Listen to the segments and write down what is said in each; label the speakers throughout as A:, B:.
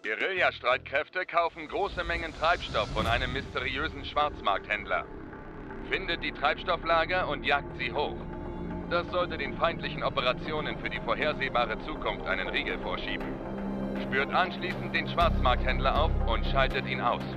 A: Guerillastreitkräfte kaufen große Mengen Treibstoff von einem mysteriösen Schwarzmarkthändler. Findet die Treibstofflager und jagt sie hoch. Das sollte den feindlichen Operationen für die vorhersehbare Zukunft einen Riegel vorschieben. Spürt anschließend den Schwarzmarkthändler auf und schaltet ihn aus.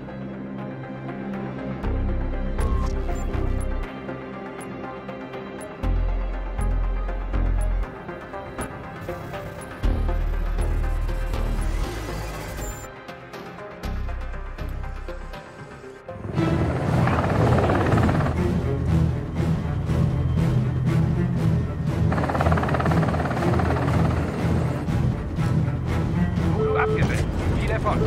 B: Abgesetzt. Viel Erfolg.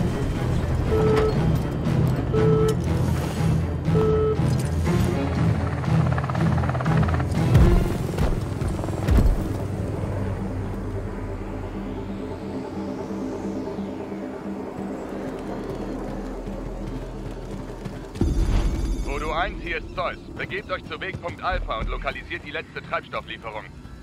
A: Voodoo 1, hier ist Zeus. Begebt euch zu Wegpunkt Alpha und lokalisiert die letzte Treibstofflieferung.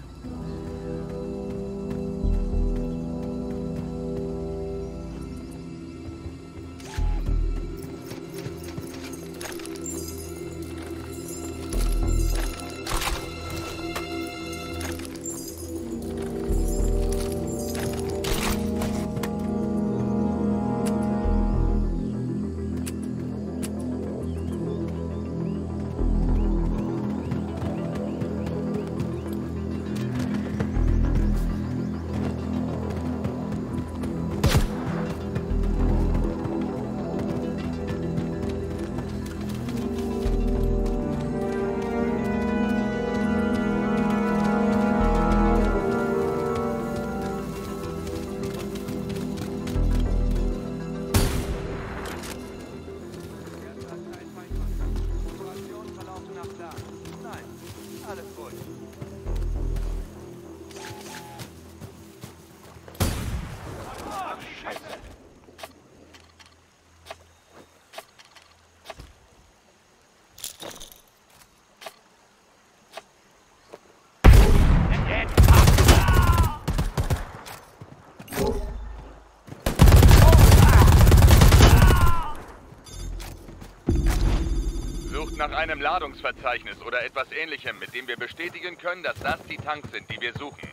A: Nach einem Ladungsverzeichnis oder etwas Ähnlichem, mit dem wir bestätigen können, dass das die Tanks sind, die wir suchen.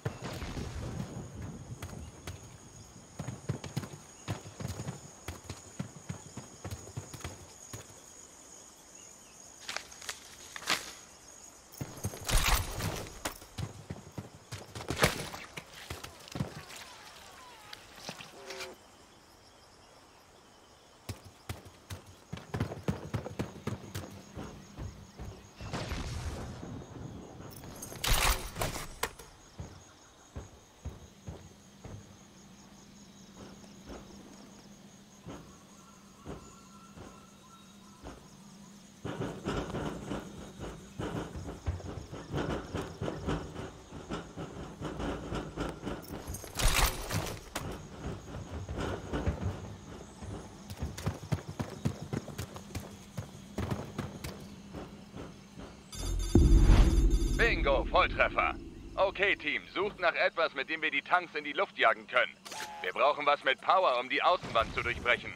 A: Bingo, Volltreffer. Okay, Team, sucht nach etwas, mit dem wir die Tanks in die Luft jagen können. Wir brauchen was mit Power, um die Außenwand zu durchbrechen.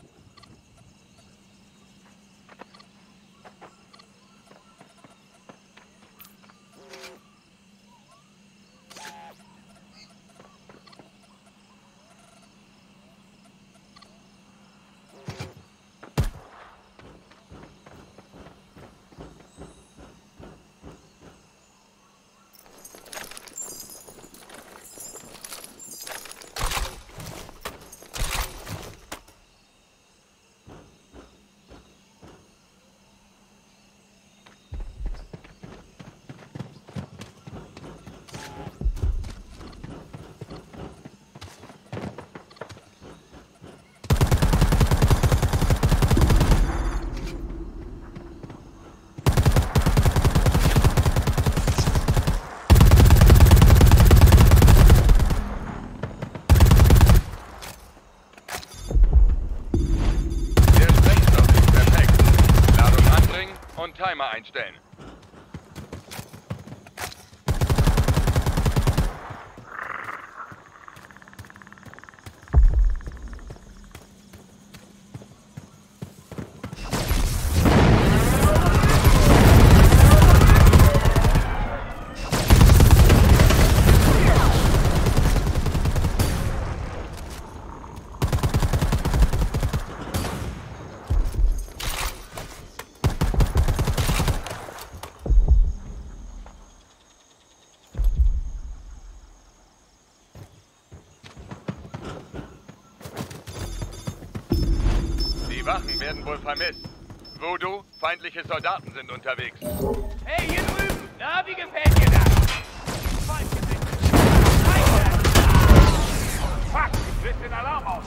A: Timer einstellen. Wachen werden wohl vermisst. Voodoo, feindliche Soldaten sind unterwegs.
B: Hey, hier drüben! Na, wie gefällt dir das? Feind gesichtet! Fuck! Ich löse den Alarm aus!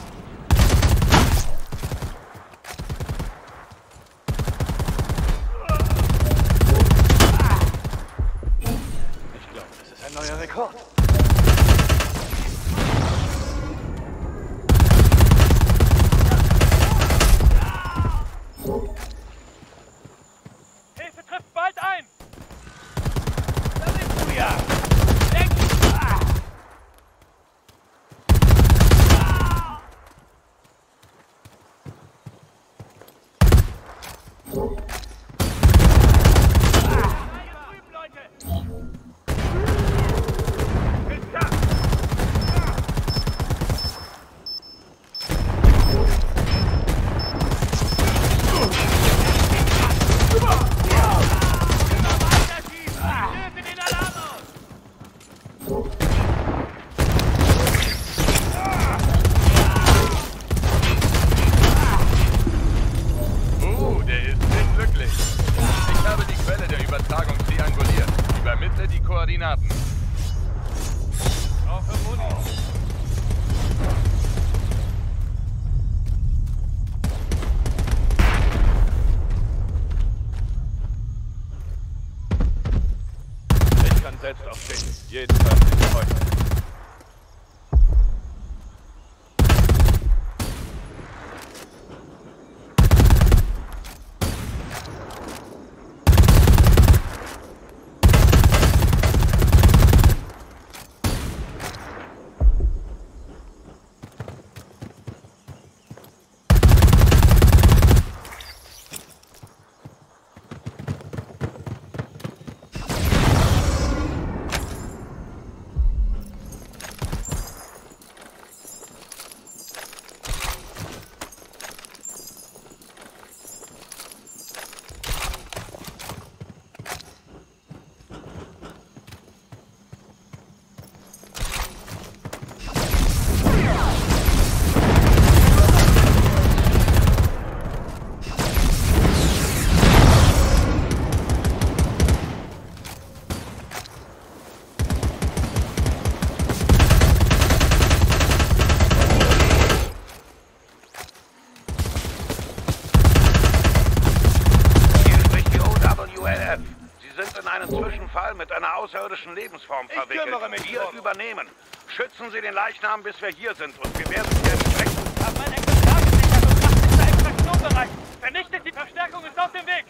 B: Ich glaube, das ist ein neuer Rekord. Hilfe trifft bald ein! Da bist du ja! Weg! Hier drüben, Leute! Bis da!
A: Der ist nicht glücklich. Ich habe die Quelle der Übertragung trianguliert. Übermittle die Koordinaten.
B: Brauche Muni. Ich kann selbst aufstehen. Jedenfalls nicht heute.
C: Sie sind in einen Zwischenfall mit einer außerirdischen Lebensform verwickelt.
B: kümmere mich
C: Wir
B: drum.
C: übernehmen. Schützen Sie den Leichnam, bis wir hier sind, und wir werden Sie entsprechend...
B: Hab mein Exemplar gesichert und macht sich zur Extraktion bereit. Vernichtet, die Verstärkung ist auf dem Weg.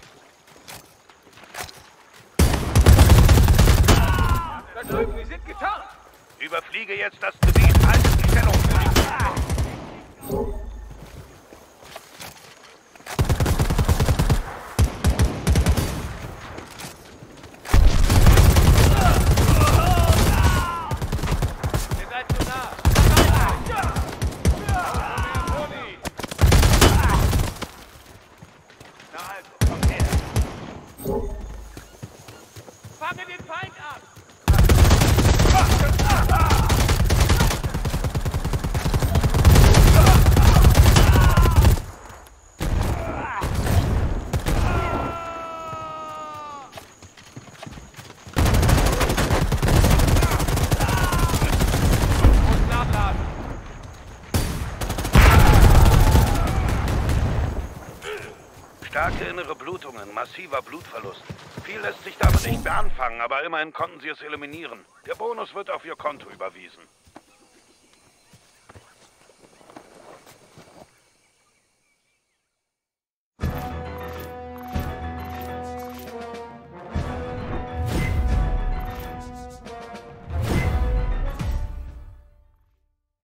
B: Da drüben, die sind getarnt.
C: Überfliege jetzt das Gebiet. Haltet die Stellung.
B: Ihr seid zu nah. Na also, komm her. Fange den Feind ab. Muss nachladen.
C: Starke innere Blutungen, massiver Blutverlust. Viel lässt sich damit nicht mehr anfangen, aber immerhin konnten Sie es eliminieren. Der Bonus wird auf Ihr Konto überwiesen.